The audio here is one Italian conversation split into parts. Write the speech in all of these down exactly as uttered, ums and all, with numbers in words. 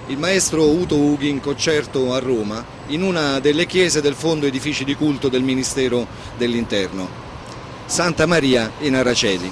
il maestro Uto Ughi in concerto a Roma in una delle chiese del fondo edifici di culto del Ministero dell'Interno, Santa Maria in Araceli.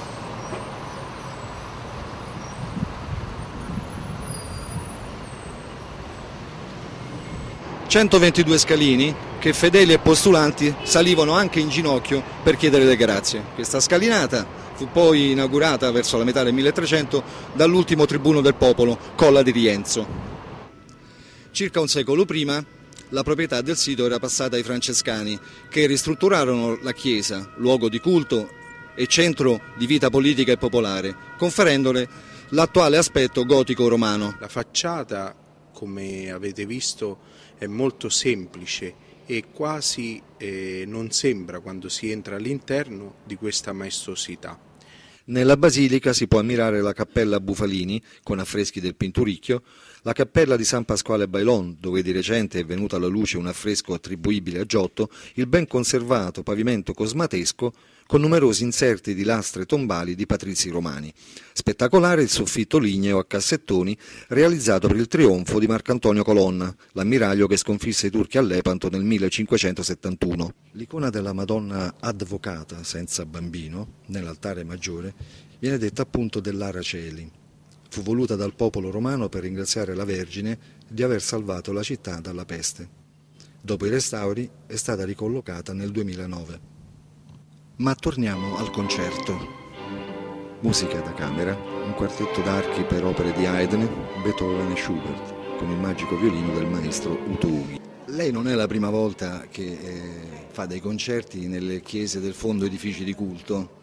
centoventidue scalini che fedeli e postulanti salivano anche in ginocchio per chiedere le grazie. Questa scalinata fu poi inaugurata verso la metà del milletrecento dall'ultimo tribuno del popolo, Colla di Rienzo. Circa un secolo prima la proprietà del sito era passata ai francescani, che ristrutturarono la chiesa, luogo di culto e centro di vita politica e popolare, conferendole l'attuale aspetto gotico-romano. La facciata, come avete visto, è molto semplice e quasi eh, non sembra, quando si entra all'interno, di questa maestosità. Nella basilica si può ammirare la cappella Bufalini con affreschi del Pinturicchio, la cappella di San Pasquale Bailon, dove di recente è venuto alla luce un affresco attribuibile a Giotto, il ben conservato pavimento cosmatesco con numerosi inserti di lastre tombali di patrizi romani. Spettacolare il soffitto ligneo a cassettoni realizzato per il trionfo di Marcantonio Colonna, l'ammiraglio che sconfisse i turchi a Lepanto nel millecinquecentosettantuno. L'icona della Madonna Advocata senza bambino, nell'altare maggiore, viene detta appunto dell'Araceli. Fu voluta dal popolo romano per ringraziare la Vergine di aver salvato la città dalla peste. Dopo i restauri è stata ricollocata nel duemilanove. Ma torniamo al concerto. Musica da camera, un quartetto d'archi per opere di Haydn, Beethoven e Schubert, con il magico violino del maestro Uto Ughi. Lei non è la prima volta che eh, fa dei concerti nelle chiese del fondo edifici di culto.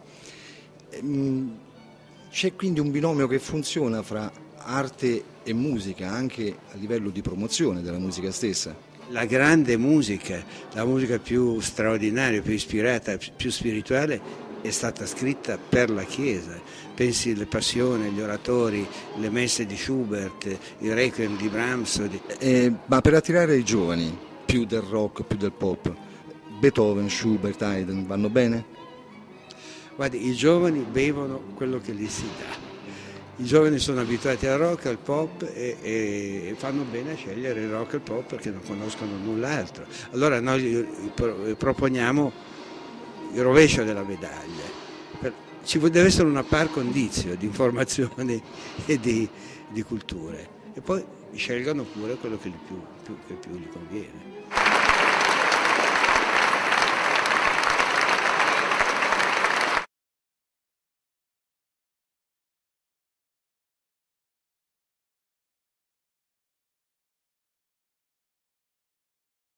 C'è quindi un binomio che funziona fra arte e musica, anche a livello di promozione della musica stessa. La grande musica, la musica più straordinaria, più ispirata, più spirituale, è stata scritta per la Chiesa. Pensi alle passioni, gli oratori, le messe di Schubert, il Requiem di Brahms. Di... Eh, ma per attirare i giovani, più del rock, più del pop, Beethoven, Schubert, Haydn vanno bene? Guardi, i giovani bevono quello che gli si dà. I giovani sono abituati al rock, al pop e, e fanno bene a scegliere il rock e il pop perché non conoscono null'altro. Allora noi proponiamo il rovescio della medaglia. Ci deve essere una par condicio di informazioni e di, di culture e poi scelgano pure quello che più, più, che più gli conviene.